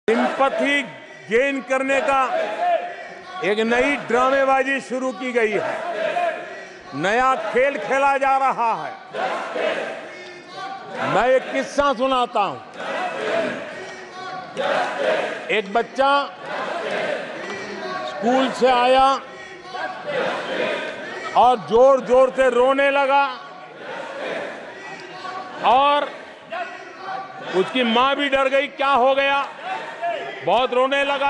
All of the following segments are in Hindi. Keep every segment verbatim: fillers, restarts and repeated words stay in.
सिंपैथी गेन करने का एक नई ड्रामेबाजी शुरू की गई है। नया खेल खेला जा रहा है। मैं एक किस्सा सुनाता हूं। एक बच्चा स्कूल से आया और जोर जोर से रोने लगा और उसकी मां भी डर गई, क्या हो गया। बहुत रोने लगा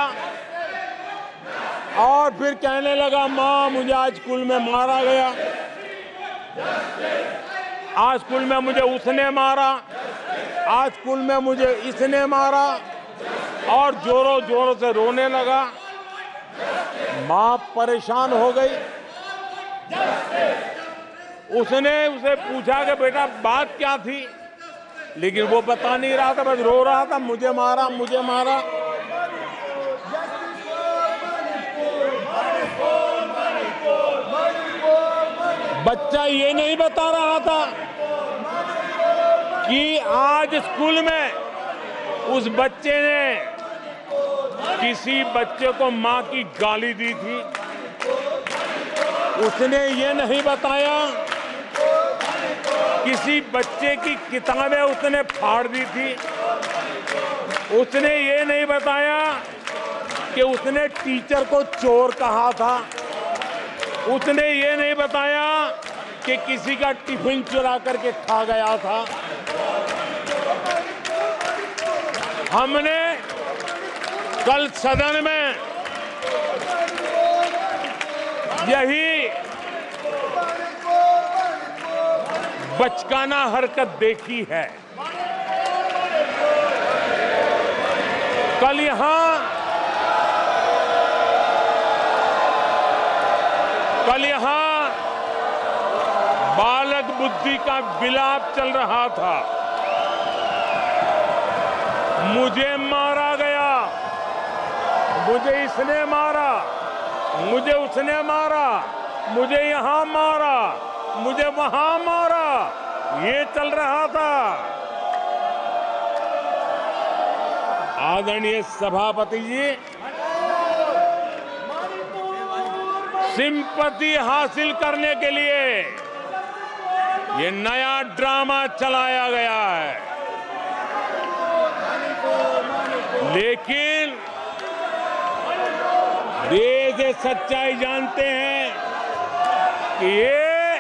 और फिर कहने लगा, मां मुझे आज स्कूल में मारा गया, आज स्कूल में मुझे उसने मारा, आज स्कूल में मुझे इसने मारा, और जोरों जोरों से रोने लगा। मां परेशान हो गई। उसने उसे पूछा कि बेटा बात क्या थी, लेकिन वो बता नहीं रहा था, बस रो रहा था, मुझे मारा मुझे मारा। बच्चा ये नहीं बता रहा था कि आज स्कूल में उस बच्चे ने किसी बच्चे को मां की गाली दी थी। उसने ये नहीं बताया किसी बच्चे की किताबें उसने फाड़ दी थी। उसने ये नहीं बताया कि उसने टीचर को चोर कहा था। उसने ये नहीं बताया कि किसी का टिफिन चुरा करके खा गया था। हमने कल सदन में यही बचकाना हरकत देखी है। कल यहां कल यहां बालक बुद्धि का विलाप चल रहा था। मुझे मारा गया, मुझे इसने मारा, मुझे उसने मारा, मुझे यहां मारा, मुझे वहां मारा, ये चल रहा था। आदरणीय सभापति जी, सिंपैथी हासिल करने के लिए ये नया ड्रामा चलाया गया है। लेकिन देश ये सच्चाई जानते हैं कि ये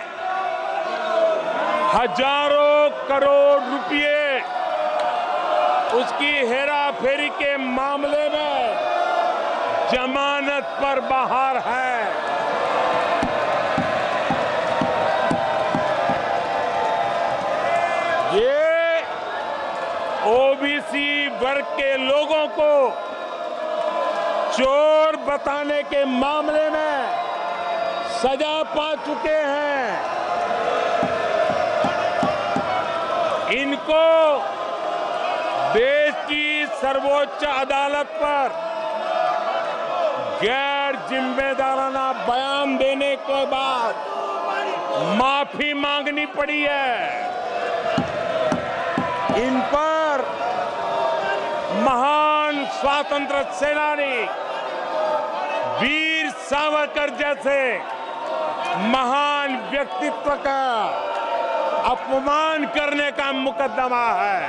हजारों करोड़ रुपए उसकी हेराफेरी के मामले में जमानत पर बाहर है। ये ओबीसी वर्ग के लोगों को चोर बताने के मामले में सजा पा चुके हैं। इनको देश की सर्वोच्च अदालत पर गैर जिम्मेदाराना बयान देने के बाद माफी मांगनी पड़ी है। इन पर महान स्वातंत्र सेनानी वीर सावरकर जैसे महान व्यक्तित्व का अपमान करने का मुकदमा है।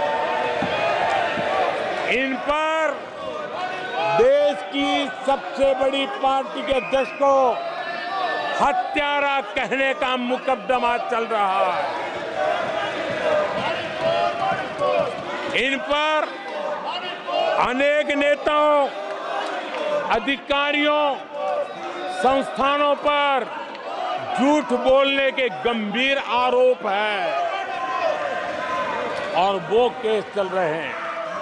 इन पर देश की सबसे बड़ी पार्टी के अध्यक्ष को हत्यारा कहने का मुकदमा चल रहा है। इन पर अनेक नेताओं, अधिकारियों, संस्थानों पर झूठ बोलने के गंभीर आरोप हैं और वो केस चल रहे हैं।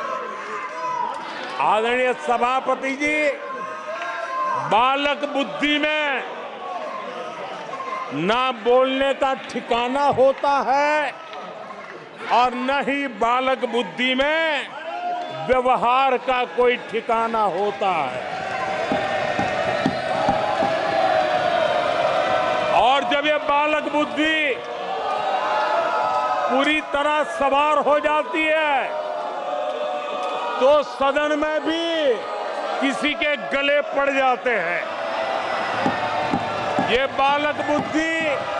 आदरणीय सभापति जी, बालक बुद्धि में ना बोलने का ठिकाना होता है और न ही बालक बुद्धि में व्यवहार का कोई ठिकाना होता है। और जब ये बालक बुद्धि पूरी तरह सवार हो जाती है तो सदन में भी किसी के गले पड़ जाते हैं। ये बालक बुद्धि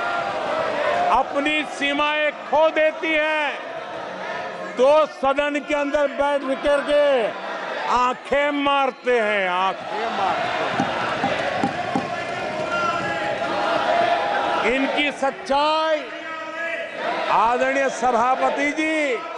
अपनी सीमाएं खो देती है तो सदन के अंदर बैठ करके आंखें मारते हैं, आंखें मारते हैं। इनकी सच्चाई आदरणीय सभापति जी